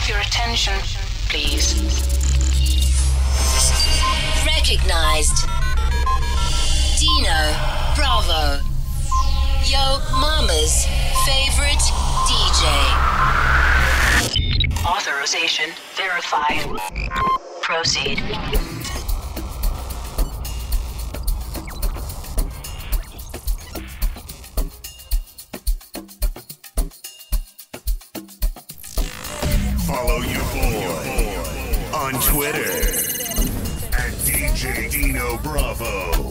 have your attention, please? Recognized. Dino Bravo. Yo Mama's favorite DJ. Authorization verified. Proceed. Follow your boy on Twitter at DJ Dino Bravo.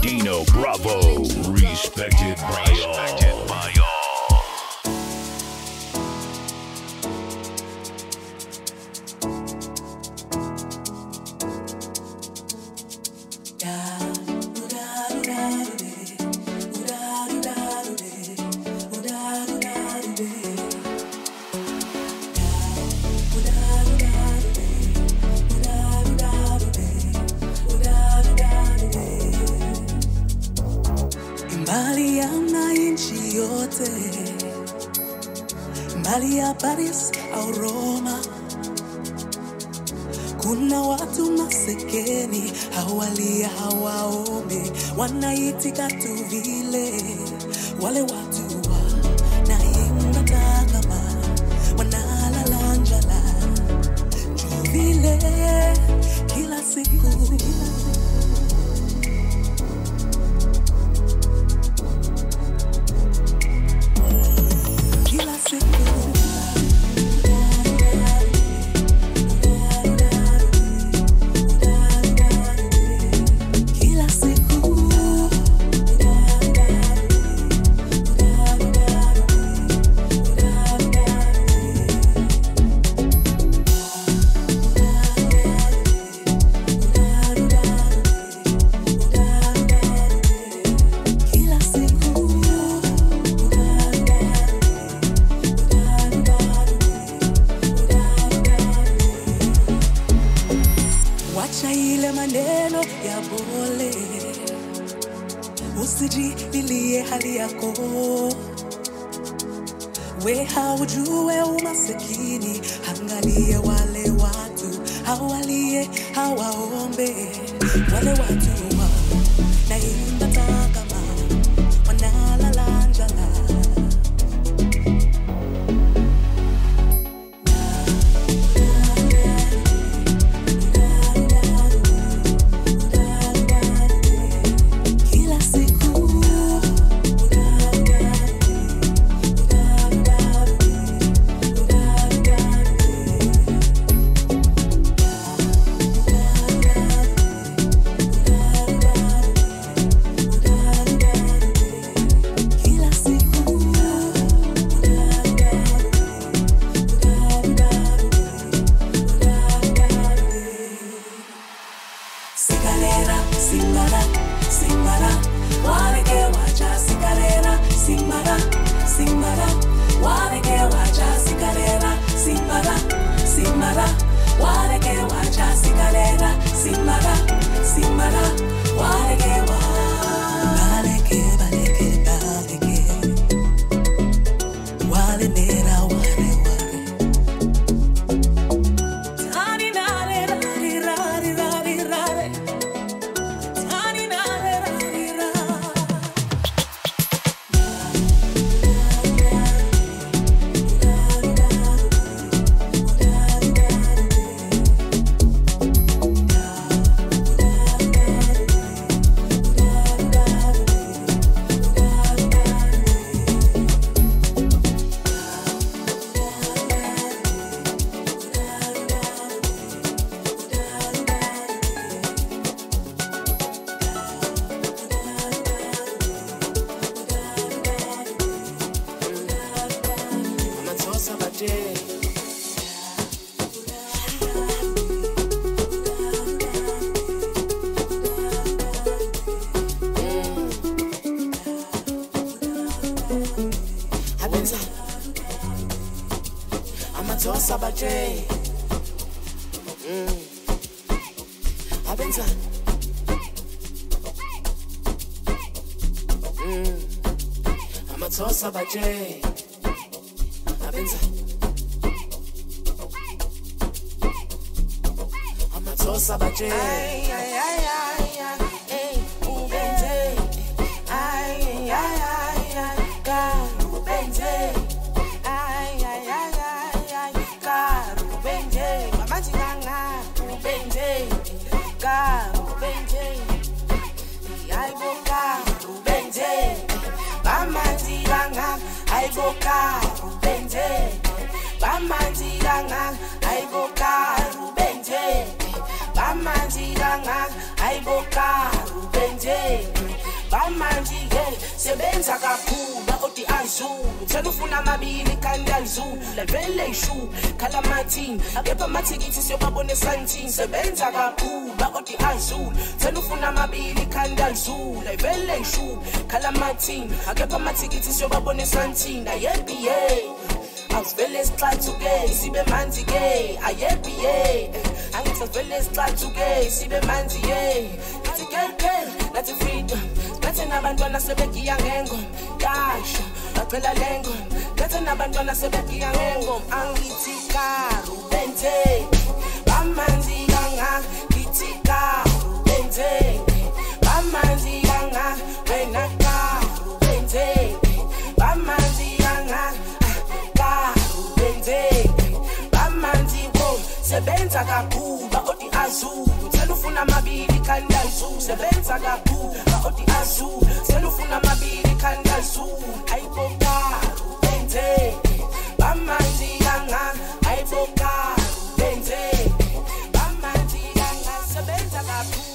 Dino Bravo, respected by all. Mbali ya nchi yote, mbali ya Paris au Roma, kuna watu masekeni hawalia hawaombe, wanaitika tu vile. Wale watu wanaimba kama wanalala njala juu vile kila siku. Usijililie hali yako, we haujue umasikini. Angalia wale watu hawalie hawaombe, wale watu wanaimba kama wanalala njala. Bamanzi ganga, aiboka, rubenje. Bamanji, yeah, sebenza kakhulu, odi azulu. Tell ufuna mabili kanda zulu, levele shu, kalamatin. Akepa matikiti sio babone santin, sebenza kakhulu, odi azulu. Tell ufuna mabili kanda zulu, levele shu, kalamatin. Akepa matikiti sio babone santin, ayebi yeah. Asvele isikhathi today, sibe manzi gay, ayebi yeah. Angisavele isikhathi today, sibe manzi yeah. Nathi girl, nathi freedom. Nathi nabantwana sebegiya ngengoma, kasho, bacela lengo. Nathi nabantwana sebegiya ngengoma, angithi karu bente. Bamanzi yanga, ngithi karu bente. Bamanzi yanga, wena karu bente. Bamanzi yanga, karu bente. Bamanzi wo, sebenza kakhulu, odi azulu. Selufuna mabili kanda zulu, sebenza kakhulu, odi azulu. Selufuna mabili kanda zulu, aibo karu bente. Bamanzi yanga, aibo karu bente. Bamanzi yanga, sebenza kakhulu.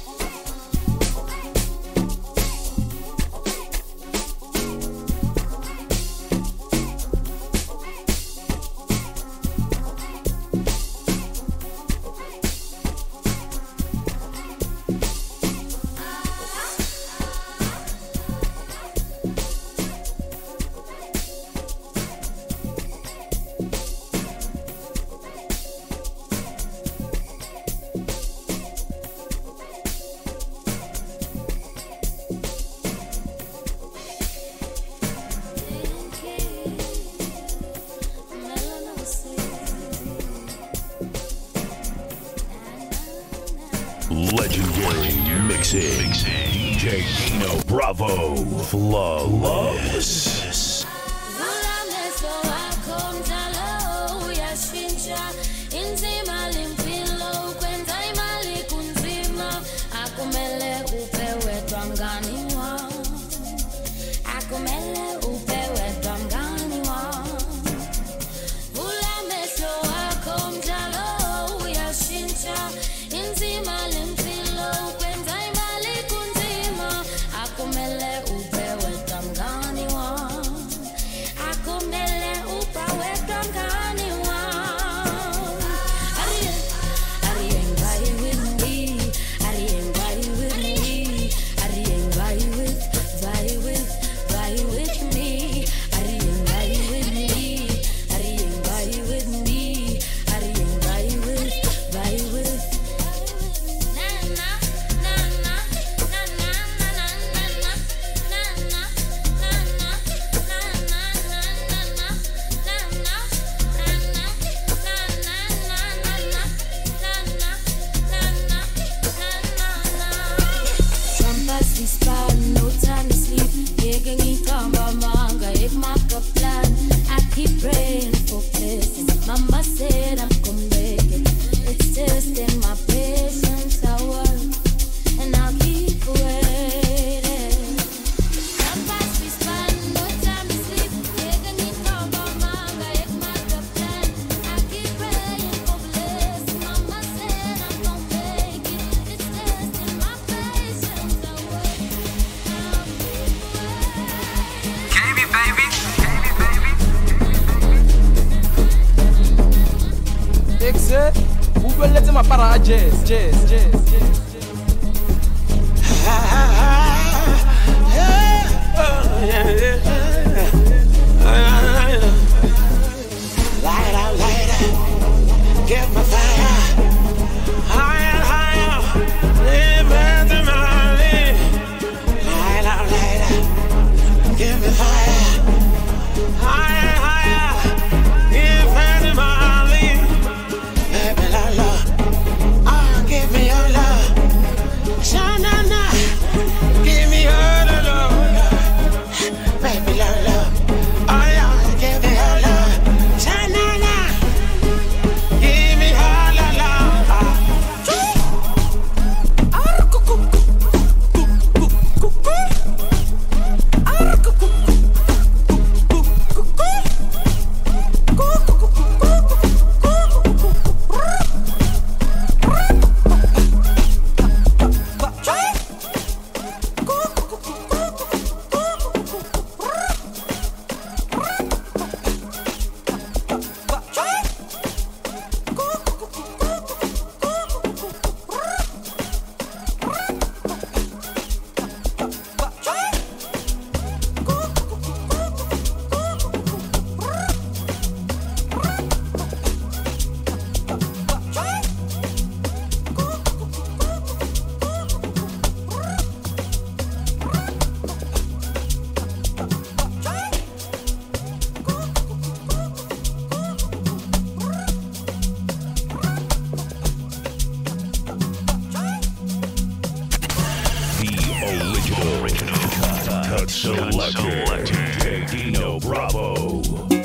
Legendary mixing. DJ Dino Bravo. Flawless. Give me your love. Cut selector. DJ Dino Bravo.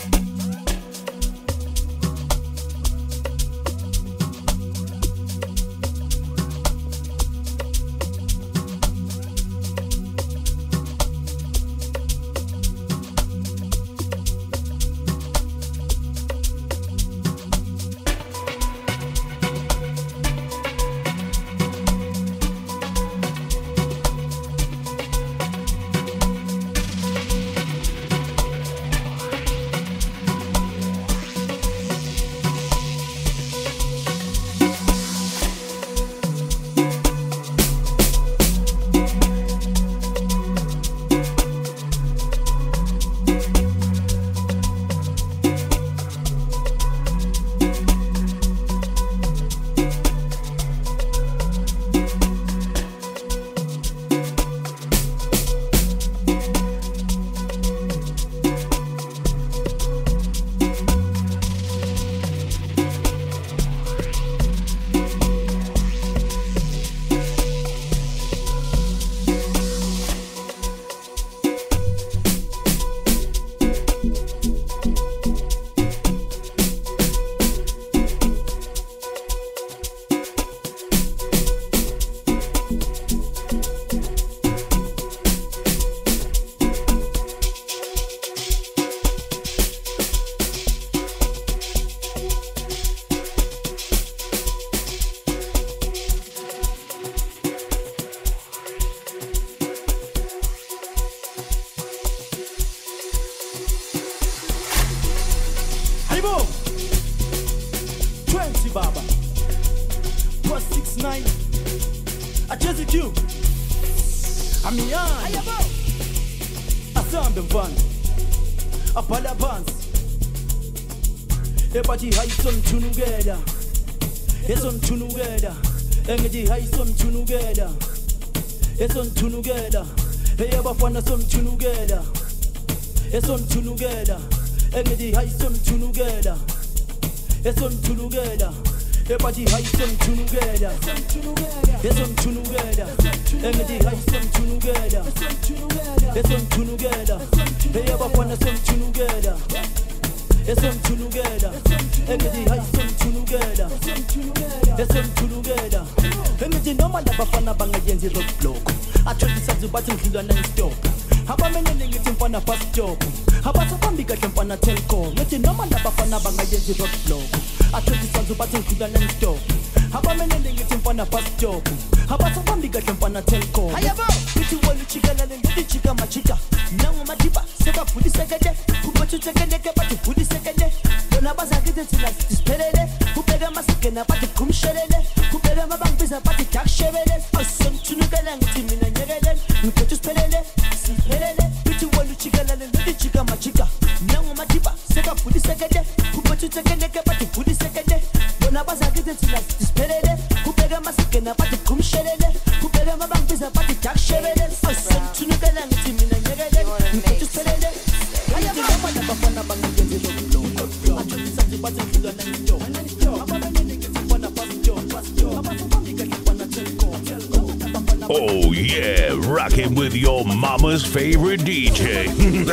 Oh yeah, rocking with your mama's favorite DJ,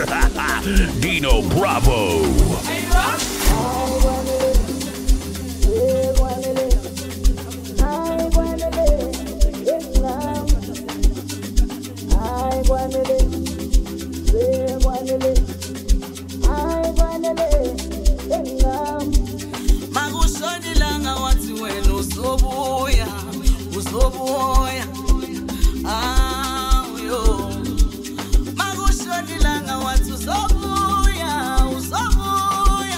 Dino Bravo. Uzobuya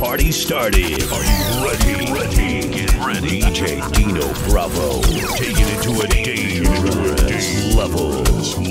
party started. Are you ready? Get ready. DJ Dino Bravo, taking it to a dangerous level.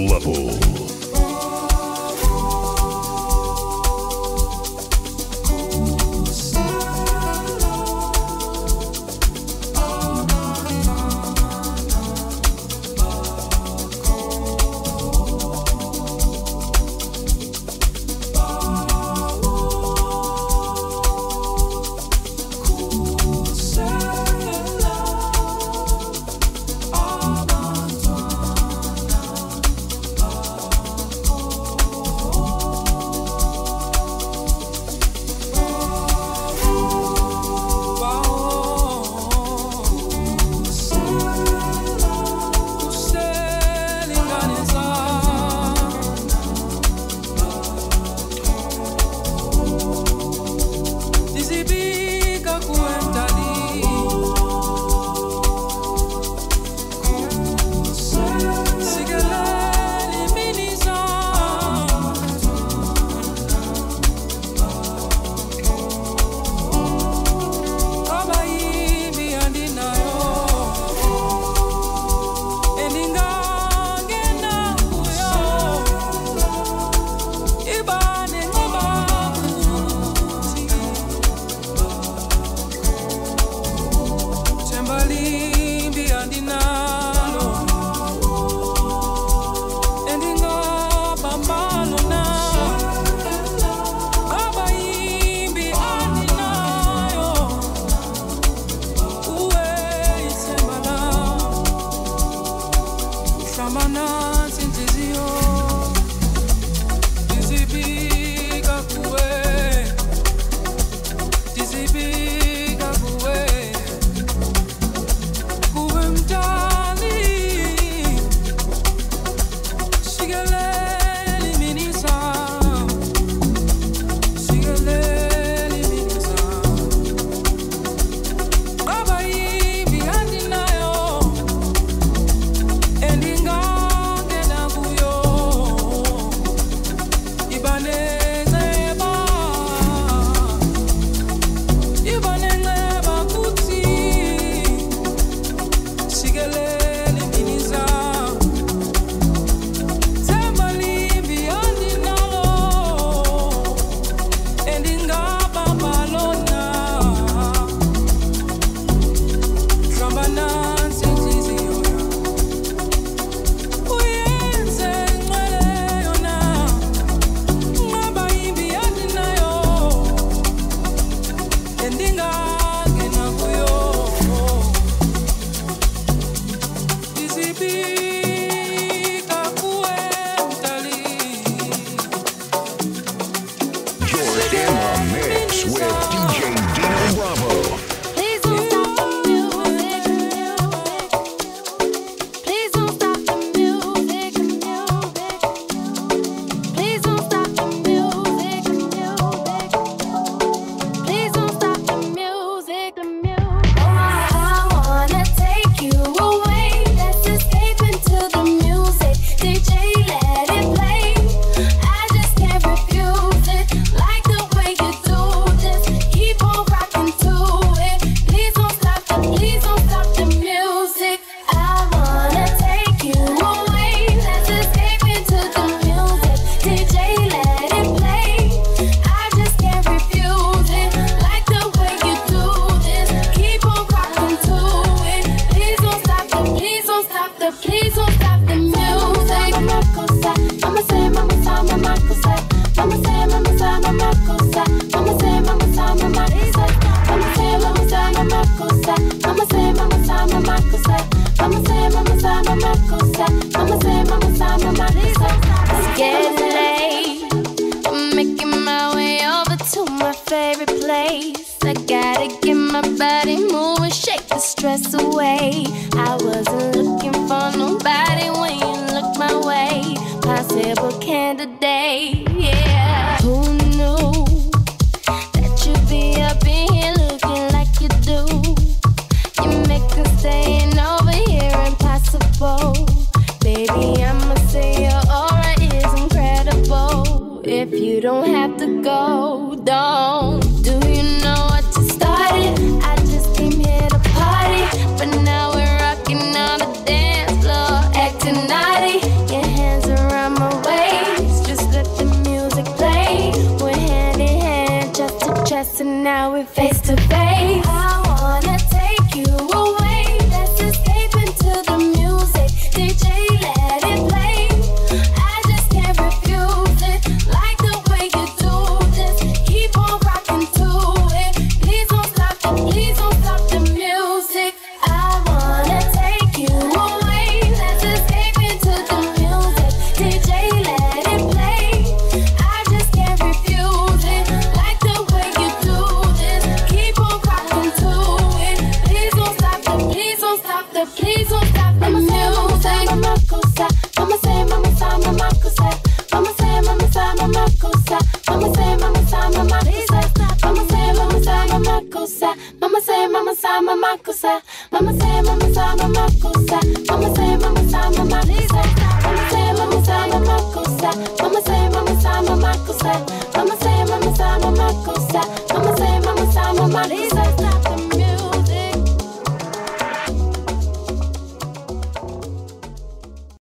stress away. I wasn't looking for nobody when you looked my way. Possible candidate, yeah. Who knew that you'd be up in here looking like you do? You make us staying over here impossible. Baby, I'ma say your aura is incredible. If you don't have to go, don't. Do you know so now we're face to face. I wanna take you away. Let's escape into the music. DJ, let it play. I just can't refuse it. Like the way you do this. Keep on rocking to it. Please don't stop the music. I wanna take you away. Let's escape into the music. DJ, let it play. I just can't refuse it. Like the way you do this. Keep on rocking to it. Please don't stop the music. Mama cosa, mama say, mama sa, mama cosa. Mama say, mama sa, mama cosa. Mama say, mama sa, mama cosa. Mama say, mama sa, mama cosa. Mama say, mama sa, mama cosa. Mama say, mama sa, mama cosa. Mama say, mama sa, mama cosa. Mama say, mama sa, mama cosa. Mama say, mama sa, mama cosa.